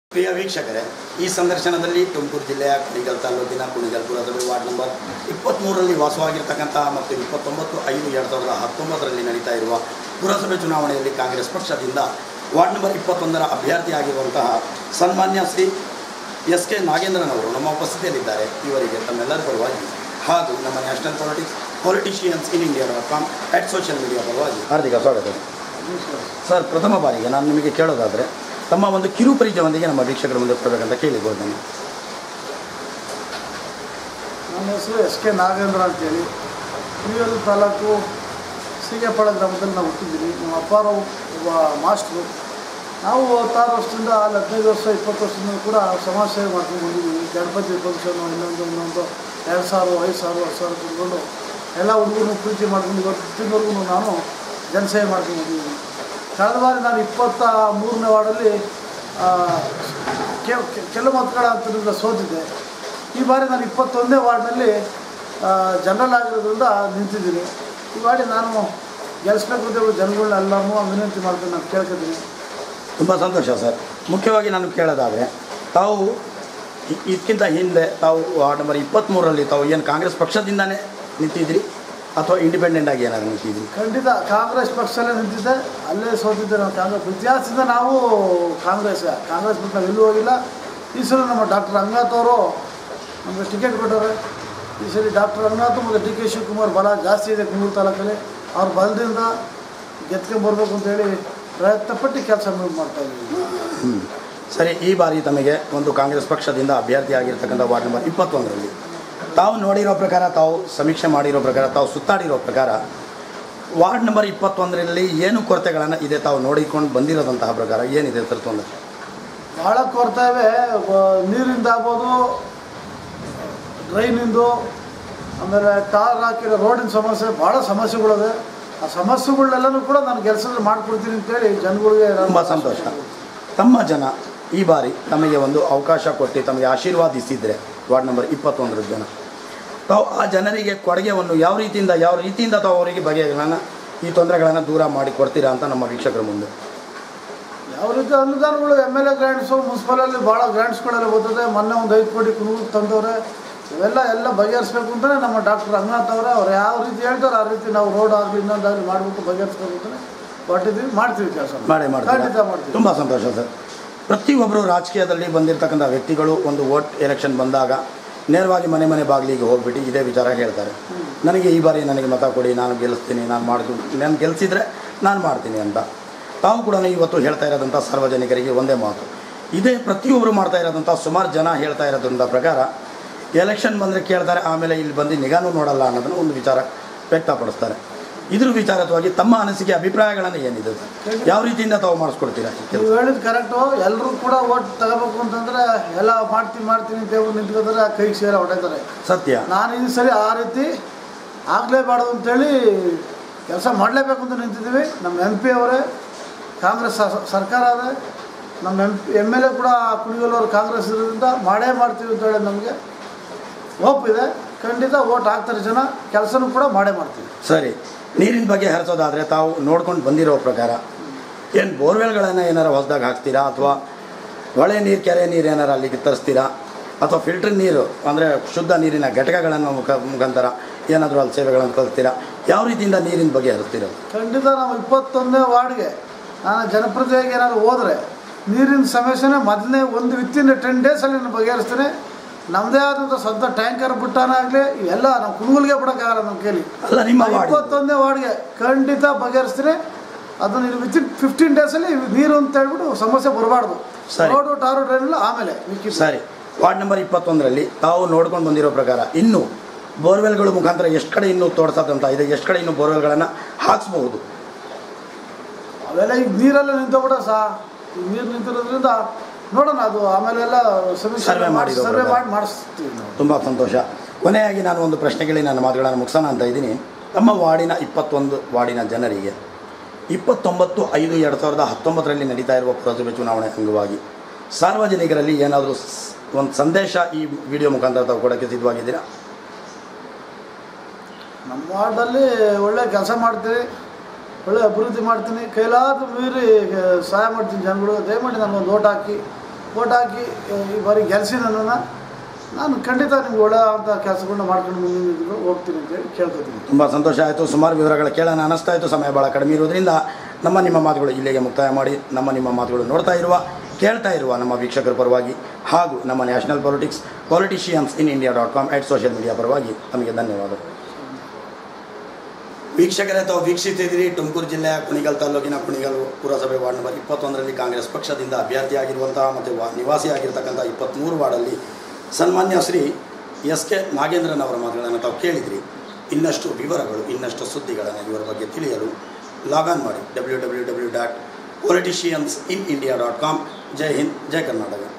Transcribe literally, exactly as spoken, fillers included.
ಪ್ರಿಯ ವೀಕ್ಷಕರೇ, ಈ ಸಂದರ್ಶನದಲ್ಲಿ ತುಮಕೂರು ಜಿಲ್ಲೆಯ ಕುಣಿಗಲ್ ತಾಲೂಕಿನ ಕುಣಿಗಲ್ ಪುರಸಭೆ ವಾರ್ಡ್ ನಂಬರ್ ಇಪ್ಪತ್ತ್ಮೂರರಲ್ಲಿ ವಾಸವಾಗಿರ್ತಕ್ಕಂತಹ ಮತ್ತು ಇಪ್ಪತ್ತೊಂಬತ್ತು ಐದು ಎರಡು ಸಾವಿರದ ಹತ್ತೊಂಬತ್ತರಲ್ಲಿ ನಡೀತಾ ಇರುವ ಪುರಸಭೆ ಚುನಾವಣೆಯಲ್ಲಿ ಕಾಂಗ್ರೆಸ್ ಪಕ್ಷದಿಂದ ವಾರ್ಡ್ ನಂಬರ್ ಇಪ್ಪತ್ತೊಂದರ ಅಭ್ಯರ್ಥಿಯಾಗಿರುವಂತಹ ಸನ್ಮಾನ್ಯ ಶ್ರೀ ಎಸ್ ಕೆ ನಾಗೇಂದ್ರನವರು ನಮ್ಮ ಉಪಸ್ಥಿತಿಯಲ್ಲಿದ್ದಾರೆ. ಇವರಿಗೆ ತಮ್ಮೆಲ್ಲರ ಪರವಾಗಿ ಹಾಗೂ ನಮ್ಮ national politics politicians in India dot com at social media ಪರವಾಗಿ ಹಾರ್ದಿಕ ಸ್ವಾಗತ. ಸರ್, ಪ್ರಥಮ ಬಾರಿಗೆ ನಾನು ನಿಮಗೆ ಕೇಳೋದಾದರೆ ತಮ್ಮ ಒಂದು ಕಿರು ಪರಿಚಯವೊಂದಿಗೆ ನಮ್ಮ ವೀಕ್ಷಕರ ಮುಂದೆ ಕೊಡಬೇಕಂತ ಕೇಳಿಬೋದು. ನಾನು ನನ್ನ ಹೆಸರು ಎಸ್ ಕೆ ನಾಗೇಂದ್ರ ಅಂತೇಳಿ ಕುಣಿಗಲ್ ತಾಲೂಕು ಸೀಗೆಪಾಳ ಗ್ರಾಮದಲ್ಲಿ ನಾವು ಹುಟ್ಟಿದ್ದೀವಿ. ನಮ್ಮ ಅಪ್ಪಾರು ಒಬ್ಬ ಮಾಸ್ಟ್ರು. ನಾವು ಹತ್ತಾರು ವರ್ಷದಿಂದ ಅಲ್ಲಿ ಹದಿನೈದು ವರ್ಷ ಇಪ್ಪತ್ತು ವರ್ಷದಿಂದ ಕೂಡ ಸಮಾಜ ಸೇವೆ ಮಾಡ್ಕೊಂಡು ಬಂದಿದ್ದೀವಿ. ಗಣಪತಿ ಫಂಕ್ಷನು ಇನ್ನೊಂದು ಇನ್ನೊಂದು ಎರಡು ಸಾವಿರ ಐದು ಸಾವಿರ ಹತ್ತು ಸಾವಿರ ತಿಳ್ಕೊಂಡು ಎಲ್ಲ ಹುಡುಗರು ಪ್ರೀತಿ ಮಾಡ್ಕೊಂಡು ಇವತ್ತಿನವರೆಗೂ ನಾನು ಜನಸೇವೆ ಮಾಡ್ಕೊಂಡು ಬಂದಿದ್ದೀನಿ. ಕಳೆದ ಬಾರಿ ನಾನು ಇಪ್ಪತ್ತ ಮೂರನೇ ವಾರ್ಡಲ್ಲಿ ಕೆಲವು ಮತಗಳ ಅಂತರಿಂದ ಸೋತಿದ್ದೆ. ಈ ಬಾರಿ ನಾನು ಇಪ್ಪತ್ತೊಂದನೇ ವಾರ್ಡ್ನಲ್ಲಿ ಜನರಲ್ ಆಗಿರೋದ್ರಿಂದ ನಿಂತಿದ್ದೀನಿ. ಈ ಬಾರಿ ನಾನು ಗೆಲ್ಲಿಸ್ಬೇಕು ಅಂತ ಹೇಳಿ ಜನಗಳನ್ನೆಲ್ಲರೂ ವಿನಂತಿ ಮಾಡ್ಕೊಂಡು ನಾನು ಕೇಳ್ಕೊತೀನಿ. ತುಂಬ ಸಂತೋಷ ಸರ್. ಮುಖ್ಯವಾಗಿ ನಾನು ಕೇಳೋದಾದರೆ, ತಾವು ಇದಕ್ಕಿಂತ ಹಿಂದೆ ತಾವು ವಾರ್ಡ್ ನಂಬರ್ ಇಪ್ಪತ್ತ್ಮೂರರಲ್ಲಿ ತಾವು ಏನು ಕಾಂಗ್ರೆಸ್ ಪಕ್ಷದಿಂದನೇ ನಿಂತಿದ್ರಿ ಅಥವಾ ಇಂಡಿಪೆಂಡೆಂಟ್ ಆಗಿ ಏನಾದ್ರು ನಿಂತಿದ್ರಿ? ಖಂಡಿತ ಕಾಂಗ್ರೆಸ್ ಪಕ್ಷದಲ್ಲೇ ನಿಂತಿದ್ದೆ, ಅಲ್ಲೇ ಸೋತಿದ್ದೆ. ನಾವು ಕಾಂಗ್ರೆಸ್ ಇತಿಹಾಸದಿಂದ ನಾವು ಕಾಂಗ್ರೆಸ್ ಕಾಂಗ್ರೆಸ್ ಬಿಟ್ಟು ನಾವು ಎಲ್ಲೂ ಹೋಗಿಲ್ಲ. ಈ ಸಲ ನಮ್ಮ ಡಾಕ್ಟರ್ ರಂಗನಾಥ್ ಅವರು ನಮಗೆ ಟಿಕೆಟ್ ಕೊಟ್ಟವ್ರೆ. ಈ ಸರಿ ಡಾಕ್ಟರ್ ರಂಗನಾಥ್ ಮತ್ತು ಡಿ ಕೆ ಶಿವಕುಮಾರ್ ಬಲ ಜಾಸ್ತಿ ಇದೆ ಕುಣಿಗಲ್ ತಾಲೂಕಲ್ಲಿ. ಅವ್ರ ಬಲದಿಂದ ಗೆದ್ಕೊಂಬರ್ಬೇಕು ಅಂತೇಳಿ ಪ್ರಯತ್ನಪಟ್ಟು ಕೆಲಸ ಮಾಡ್ತಾಯಿದ್ದೀವಿ. ಹ್ಞೂ ಸರಿ. ಈ ಬಾರಿ ತಮಗೆ ಒಂದು ಕಾಂಗ್ರೆಸ್ ಪಕ್ಷದಿಂದ ಅಭ್ಯರ್ಥಿ ಆಗಿರ್ತಕ್ಕಂಥ ವಾರ್ಡ್ ನಂಬರ್ ಇಪ್ಪತ್ತೊಂದರಲ್ಲಿ ತಾವು ನೋಡಿರೋ ಪ್ರಕಾರ, ತಾವು ಸಮೀಕ್ಷೆ ಮಾಡಿರೋ ಪ್ರಕಾರ, ತಾವು ಸುತ್ತಾಡಿರೋ ಪ್ರಕಾರ ವಾರ್ಡ್ ನಂಬರ್ ಇಪ್ಪತ್ತೊಂದರಲ್ಲಿ ಏನು ಕೊರತೆಗಳನ್ನು ಇದೆ ತಾವು ನೋಡಿಕೊಂಡು ಬಂದಿರೋದಂತಹ ಪ್ರಕಾರ ಏನಿದೆ ಸರ್ ತೊಂದರೆ? ಭಾಳ ಕೊರತೆ ಇವೆ. ನೀರಿಂದ ಆಗ್ಬೋದು, ಡ್ರೈನಿಂದು, ಆಮೇಲೆ ಟಾರ್ ಹಾಕಿರೋ ರೋಡಿನ ಸಮಸ್ಯೆ, ಭಾಳ ಸಮಸ್ಯೆಗಳಿವೆ. ಆ ಸಮಸ್ಯೆಗಳನ್ನೆಲ್ಲನೂ ಕೂಡ ನಾನು ಕೆಲಸದಲ್ಲಿ ಮಾಡಿಕೊಡ್ತೀನಿ ಅಂತೇಳಿ ಜನಗಳಿಗೆ ತುಂಬ ಸಂತೋಷ. ತಮ್ಮ ಜನ ಈ ಬಾರಿ ತಮಗೆ ಒಂದು ಅವಕಾಶ ಕೊಟ್ಟು ತಮಗೆ ಆಶೀರ್ವಾದಿಸಿದರೆ ವಾರ್ಡ್ ನಂಬರ್ ಇಪ್ಪತ್ತೊಂದರ ಜನ, ತಾವು ಆ ಜನರಿಗೆ ಕೊಡುಗೆಯನ್ನು ಯಾವ ರೀತಿಯಿಂದ ಯಾವ ರೀತಿಯಿಂದ ತಾವು ಅವರಿಗೆ ಬಗೆಗಳನ್ನು ಈ ತೊಂದರೆಗಳನ್ನು ದೂರ ಮಾಡಿ ಕೊಡ್ತೀರಾ ಅಂತ ನಮ್ಮ ವೀಕ್ಷಕರ ಮುಂದೆ. ಯಾವ ರೀತಿ ಅನುದಾನಗಳು ಎಮ್ ಎಲ್ ಎ ಗ್ರ್ಯಾಂಡ್ಸು, ಮುನ್ಸಿಪಲಲ್ಲಿ ಭಾಳ ಗ್ರ್ಯಾಂಡ್ಸ್ಗಳೆಲ್ಲ ಬರ್ತದೆ. ಮೊನ್ನೆ ಒಂದು ಐದು ಕೋಟಿ ಕುಣಿಗಲ್ ತಂದವ್ರೆ. ಇವೆಲ್ಲ ಎಲ್ಲ ಬಗೆಹರಿಸ್ಬೇಕು ಅಂತಲೇ ನಮ್ಮ ಡಾಕ್ಟರ್ ರಂಗನಾಥ್ ಅವರೇ ಅವ್ರು ಯಾವ ರೀತಿ ಹೇಳ್ತಾರೆ ಆ ರೀತಿ ನಾವು ರೋಡ್ ಆಗಲಿ ಇನ್ನೊಂದಾಗಲಿ ಮಾಡಿಬಿಟ್ಟು ಬಗೆಹರಿಸ್ಬೇಕು ಅಂತಲೇ ಹೊಟ್ಟಿದ್ದೀವಿ, ಮಾಡ್ತೀವಿ ಕೆಲಸ ಮಾಡೇ ಮಾಡ್ತೀವಿ. ಮಾಡ್ತೀವಿ. ತುಂಬ ಸಂತೋಷ ಸರ್. ಪ್ರತಿಯೊಬ್ಬರು ರಾಜಕೀಯದಲ್ಲಿ ಬಂದಿರತಕ್ಕಂಥ ವ್ಯಕ್ತಿಗಳು ಒಂದು ವೋಟ್ ಎಲೆಕ್ಷನ್ ಬಂದಾಗ ನೇರವಾಗಿ ಮನೆ ಮನೆ ಬಾಗಿಲಿಗೆ ಹೋಗ್ಬಿಟ್ಟು ಇದೇ ವಿಚಾರ ಹೇಳ್ತಾರೆ, ನನಗೆ ಈ ಬಾರಿ ನನಗೆ ಮತ ಕೊಡಿ, ನಾನು ಗೆಲ್ಲಿಸ್ತೀನಿ, ನಾನು ಮಾಡ್ತೀನಿ, ನಾನು ಗೆಲ್ಲಿಸಿದ್ರೆ ನಾನು ಮಾಡ್ತೀನಿ ಅಂತ. ತಾವು ಕೂಡ ಇವತ್ತು ಹೇಳ್ತಾ ಇರೋದಂಥ ಸಾರ್ವಜನಿಕರಿಗೆ ಒಂದೇ ಮಾತು, ಇದೇ ಪ್ರತಿಯೊಬ್ಬರು ಮಾಡ್ತಾ ಇರೋದಂಥ ಸುಮಾರು ಜನ ಹೇಳ್ತಾ ಇರೋದ್ರಿಂದ ಪ್ರಕಾರ ಎಲೆಕ್ಷನ್ ಬಂದರೆ ಕೇಳ್ತಾರೆ, ಆಮೇಲೆ ಇಲ್ಲಿ ಬಂದು ನಿಗಾನೂ ನೋಡಲ್ಲ ಅನ್ನೋದನ್ನು ಒಂದು ವಿಚಾರ ವ್ಯಕ್ತಪಡಿಸ್ತಾರೆ. ಇದ್ರ ವಿಚಾರವಾಗಿ ತಮ್ಮ ಅನಿಸಿಕೆ ಅಭಿಪ್ರಾಯಗಳನ್ನು ಏನಿದೆ ಸರ್? ಯಾವ ರೀತಿಯಿಂದ ತಾವು ಮಾಡಿಸ್ಕೊಡ್ತೀರಾ? ನೀವು ಹೇಳಿದ್ದು ಕರೆಕ್ಟು. ಎಲ್ಲರೂ ಕೂಡ ಓಟ್ ತಗೋಬೇಕು ಅಂತಂದರೆ ಎಲ್ಲ ಮಾಡ್ತೀನಿ ಮಾಡ್ತೀನಿ ಅಂತ ಹೇಳಿ ನಿಂತ್ಕೋತಾರೆ, ಕೈಗೆ ಸೇರ ಹೊಡೆತಾರೆ. ಸತ್ಯ. ನಾನು ಈ ಸರಿ ಆ ರೀತಿ ಆಗಲೇಬಾರ್ದು ಅಂತೇಳಿ ಕೆಲಸ ಮಾಡಲೇಬೇಕು ಅಂತ ನಿಂತಿದ್ದೀವಿ. ನಮ್ಮ ಎಂ ಪಿ ಅವರೇ ಕಾಂಗ್ರೆಸ್ ಸರ್ಕಾರ ಅದೇ, ನಮ್ಮ M P M L A ಕೂಡ ಕುಣಿಗಲ್ ಕಾಂಗ್ರೆಸ್ ಇರೋದ್ರಿಂದ ಮಾಡೇ ಮಾಡ್ತೀವಿ ಅಂತೇಳಿ ನಮಗೆ ಹೋಪ್ ಇದೆ. ಖಂಡಿತ ಓಟ್ ಹಾಕ್ತಾರೆ ಜನ, ಕೆಲಸನೂ ಕೂಡ ಮಾಡೇ ಮಾಡ್ತೀವಿ. ಸರಿ. ನೀರಿನ ಬಗ್ಗೆ ಹರಿಸೋದಾದರೆ ತಾವು ನೋಡ್ಕೊಂಡು ಬಂದಿರೋ ಪ್ರಕಾರ ಏನು ಬೋರ್ವೆಲ್ಗಳನ್ನು ಏನಾರು ಹೊಸದಾಗಿ ಹಾಕ್ತೀರಾ ಅಥವಾ ಹೊಳೆ ನೀರು, ಕೆರೆ ನೀರು ಏನಾರು ಅಲ್ಲಿಗೆ ತರಿಸ್ತೀರಾ ಅಥವಾ ಫಿಲ್ಟರ್ ನೀರು ಅಂದರೆ ಶುದ್ಧ ನೀರಿನ ಘಟಕಗಳನ್ನು ಮುಖ ಮುಖಾಂತರ ಏನಾದರೂ ಅಲ್ಲಿ ಸೇವೆಗಳನ್ನು ಕಲಿಸ್ತೀರಾ? ಯಾವ ರೀತಿಯಿಂದ ನೀರಿನ ಬಗ್ಗೆ ಹರಿಸ್ತೀರಾ? ಖಂಡಿತ ನಾವು ಇಪ್ಪತ್ತೊಂದನೇ ವಾರ್ಡ್ಗೆ ನಾನು ಜನಪ್ರತಿನಿಧಿಯಾಗಿ ಏನಾದ್ರು ಹೋದರೆ ನೀರಿನ ಸಮಸ್ಯೆನೇ ಮೊದಲನೇ ಒಂದು ವಿತಿನ್ ಟೆನ್ ಡೇಸಲ್ಲಿ ನಾನು ಬಗೆಹರಿಸ್ತೇನೆ. ನಮ್ಮದೇ ಆದಂಥ ಸ್ವಂತ ಟ್ಯಾಂಕರ್ ಬಿಟ್ಟಾನಾಗಲಿ ಎಲ್ಲ ನಾವು ಕುಣಿಗಲ್ಗೆ ಬಿಡೋಕ್ಕಾಗಲ್ಲ ನಮ್ಮ ಕೈಲಿ. ಅಲ್ಲ, ನಿಮ್ಮ ಇಪ್ಪತ್ತೊಂದನೇ ವಾರ್ಡ್ಗೆ ಖಂಡಿತ ಬಗೆಹರಿಸ್ತೀನಿ. ಅದನ್ನು ವಿತಿನ್ ಫಿಫ್ಟೀನ್ ಡೇಸಲ್ಲಿ ನೀರು ಅಂತ ಹೇಳ್ಬಿಟ್ಟು ಸಮಸ್ಯೆ ಬರಬಾರ್ದು. ರೋಡು ಟಾರು ಡ್ರೈನೆಲ್ಲ ಆಮೇಲೆ. ಸರಿ. ವಾರ್ಡ್ ನಂಬರ್ ಇಪ್ಪತ್ತೊಂದರಲ್ಲಿ ತಾವು ನೋಡ್ಕೊಂಡು ಬಂದಿರೋ ಪ್ರಕಾರ ಇನ್ನೂ ಬೋರ್ವೆಲ್ಗಳ ಮುಖಾಂತರ ಎಷ್ಟು ಕಡೆ ಇನ್ನೂ ತೋರಿಸೋದಂತ ಇದೆ, ಎಷ್ಟು ಕಡೆ ಇನ್ನೂ ಬೋರ್ವೆಲ್ಗಳನ್ನು ಹಾಕ್ಸ್ಬಹುದು? ಅವೆಲ್ಲ ಈಗ ನೀರೆಲ್ಲ ನಿಂತೋಗ್ಬಿಡ ಸಹ ಈಗ ನೀರು ನಿಂತಿರೋದ್ರಿಂದ ನೋಡೋಣ, ಅದು ಆಮೇಲೆಲ್ಲ ಸರ್ವೆ ಮಾಡಿ ಸರ್ವೆ ಮಾಡಿ ಮಾಡಿಸ್ತೀವಿ ನಾವು. ತುಂಬ ಸಂತೋಷ. ಕೊನೆಯಾಗಿ ನಾನು ಒಂದು ಪ್ರಶ್ನೆಗಳಿಗೆ ನನ್ನ ಮಾತುಗಳನ್ನು ಮುಗಿಸೋಣ ಅಂತ ಇದ್ದೀನಿ. ನಮ್ಮ ವಾರ್ಡಿನ ಇಪ್ಪತ್ತೊಂದು ವಾರ್ಡಿನ ಜನರಿಗೆ ಇಪ್ಪತ್ತೊಂಬತ್ತು ಐದು ಎರಡು ಸಾವಿರದ ಹತ್ತೊಂಬತ್ತರಲ್ಲಿ ನಡೀತಾ ಇರುವ ಪುರಸಭೆ ಚುನಾವಣೆ ಅಂಗವಾಗಿ ಸಾರ್ವಜನಿಕರಲ್ಲಿ ಏನಾದರೂ ಒಂದು ಸಂದೇಶ ಈ ವಿಡಿಯೋ ಮುಖಾಂತರ ತಾವು ಕೊಡೋಕ್ಕೆ ಸಿದ್ಧವಾಗಿದ್ದೀರಾ? ನಮ್ಮ ವಾರ್ಡಲ್ಲಿ ಒಳ್ಳೆ ಕೆಲಸ ಮಾಡ್ತೀವಿ, ಒಳ್ಳೆ ಅಭಿವೃದ್ಧಿ ಮಾಡ್ತೀನಿ, ಕೈಲಾದ ಮೀರಿ ಸಹಾಯ ಮಾಡ್ತೀನಿ ಜನಗಳು. ದಯಮಾಡಿ ನನಗೊಂದು ಓಟ್ ಹಾಕಿ ಓಟ್ ಹಾಕಿ ಈ ಬಾರಿ ಗೆಲ್ಲಿಸಿ ನನ್ನನ್ನು ನಾನು ಖಂಡಿತ ನಿಮ್ಗೆ ಒಳ್ಳೆಯ ಅಂತ ಕೆಲಸಗಳನ್ನ ಮಾಡ್ಕೊಂಡು ಮುಂದಿನ ಹೋಗ್ತೀನಿ ಅಂತೇಳಿ ಕೇಳ್ಕೊತೀನಿ. ತುಂಬ ಸಂತೋಷ ಆಯಿತು. ಸುಮಾರು ವಿವರಗಳ ಕೇಳೋಣ ಅನ್ನಿಸ್ತಾ ಇತ್ತು. ಸಮಯ ಭಾಳ ಕಡಿಮೆ ಇರೋದ್ರಿಂದ ನಮ್ಮ ನಿಮ್ಮ ಮಾತುಗಳು ಇಲ್ಲಿಗೆ ಮುಕ್ತಾಯ ಮಾಡಿ, ನಮ್ಮ ನಿಮ್ಮ ಮಾತುಗಳು ನೋಡ್ತಾ ಇರುವ ಕೇಳ್ತಾ ಇರುವ ನಮ್ಮ ವೀಕ್ಷಕರ ಪರವಾಗಿ ಹಾಗೂ ನಮ್ಮ national politics politicians in India dot com at social media ಪರವಾಗಿ ತಮಗೆ ಧನ್ಯವಾದಗಳು. ವೀಕ್ಷಕರೇ, ತಾವು ವೀಕ್ಷಿಸಿದಿರಿ ತುಮಕೂರು ಜಿಲ್ಲೆಯ ಕುಣಿಗಲ್ ತಾಲೂಕಿನ ಕುಣಿಗಲ್ ಪುರಸಭೆ ವಾರ್ಡ್ ನಂಬರ್ ಇಪ್ಪತ್ತೊಂದರಲ್ಲಿ ಕಾಂಗ್ರೆಸ್ ಪಕ್ಷದಿಂದ ಅಭ್ಯರ್ಥಿಯಾಗಿರುವಂತಹ ಮತ್ತು ವಾ ನಿವಾಸಿಯಾಗಿರ್ತಕ್ಕಂಥ ಇಪ್ಪತ್ತ್ಮೂರು ವಾರ್ಡಲ್ಲಿ ಸನ್ಮಾನ್ಯ ಶ್ರೀ ಎಸ್ ಕೆ ನಾಗೇಂದ್ರನ್ ಅವರ ಮಾತುಗಳನ್ನು ತಾವು ಕೇಳಿದಿರಿ. ಇನ್ನಷ್ಟು ವಿವರಗಳು, ಇನ್ನಷ್ಟು ಸುದ್ದಿಗಳನ್ನು ಇವರ ಬಗ್ಗೆ ತಿಳಿಯಲು ಲಾಗಾನ್ ಮಾಡಿ W W W dot politicians in India dot com. ಜೈ ಹಿಂದ್, ಜೈ ಕರ್ನಾಟಕ.